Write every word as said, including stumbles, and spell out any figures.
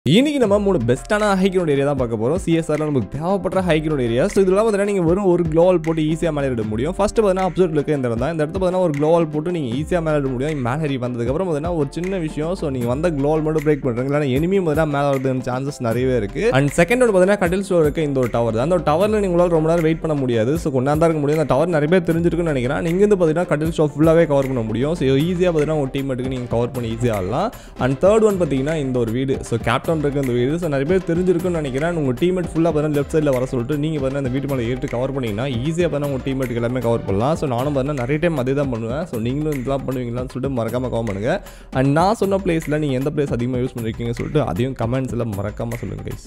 இன்னைக்கு நம்ம மூணு பெஸ்ட்டான ஹை கிரவுண்ட் ஏரியா தான் பார்க்க போறோம். சிஎஸ்ஆர்ல நமக்கு தேவைப்படுற ஹை கிரவுண்ட் ஏரியா. ஸோ இதெல்லாம் பார்த்தீங்கன்னா நீங்கள் வெறும் ஒரு க்ளோவால் போட்டு ஈஸியாக மேலே எடுக்க முடியும். ஃபர்ஸ்ட் பார்த்தீங்கன்னா அப்சர்ட் இருக்க இந்த இடம் தான். இந்த இடத்துல பார்த்தீங்கன்னா ஒரு க்ளோவால் போட்டு நீங்கள் ஈஸியாக மேலே எடுக்க முடியும். மேலே ஏறி வந்ததுக்கப்புறம் பார்த்தீங்கன்னா ஒரு சின்ன விஷயம். ஸோ நீங்கள் வந்த க்ளோவால் மட்டும் பிரேக் பண்ணுறீங்க. இல்லைனா எனிமியும் பார்த்தீங்கன்னா மேலே வரதுக்கு சான்சஸ் நிறையவே இருக்கு. அண்ட் செகண்ட் பார்த்தீங்கன்னா கட்டில் ஸ்டோர் இருக்க இந்த ஒரு டவர் தான். அந்த ஒரு டவரில் நீங்களால் ரொம்ப நேரம் வெயிட் பண்ண முடியாது. ஸோ கொண்டாந்து இருக்க முடியும். அந்த டவர் நிறைய பேர் தெரிஞ்சிருக்குன்னு நினைக்கிறேன். நீங்கள் வந்து பார்த்தீங்கன்னா கட்டில் ஸ்டோர் ஃபுல்லாகவே கவர் பண்ண முடியும். ஸோ ஈஸியாக பார்த்தீங்கன்னா ஒரு டீமேட்டுக்கு நீங்கள் கவர் பண்ணி ஈஸியாக ஆகலாம். அண்ட் தேர்ட் ஒன் பார்த்தீங்கன்னா இந்த ஒரு வீடு. ஸோ கேப்டன் இருக்க இந்த வீடு. ஸோ நிறைய பேர் தெரிஞ்சிருக்குன்னு நினைக்கிறேன். உங்கள் டீமேட் ஃபுல்லாக பார்த்தீங்கன்னா லெஃப்ட் சைடில் வர சொல்லிட்டு நீங்கள் பார்த்தீங்கன்னா அந்த வீட்டு மேலே ஏற்று கவர் பண்ணிங்கன்னா ஈஸியாக பார்த்தீங்கன்னா உங்கள் டீமேட்டுக்கு எல்லாமே கவர் பண்ணலாம். ஸோ நானும் பார்த்தீங்கன்னா நிறைய டைம் அதே தான் பண்ணுவேன். ஸோ நீங்களும் இதெல்லாம் பண்ணுவீங்களான்னு சொல்லிட்டு மறக்காமல் கவர் பண்ணுங்கள். அண்ட் நான் சொன்ன பிளேஸில் நீங்கள் எந்த பிளேஸ் அதிகமாக யூஸ் பண்ணிருக்கீங்கன்னு சொல்லிட்டு அதையும் கமெண்ட்ஸில் மறக்காமல் சொல்லுங்கள் கைஸ்.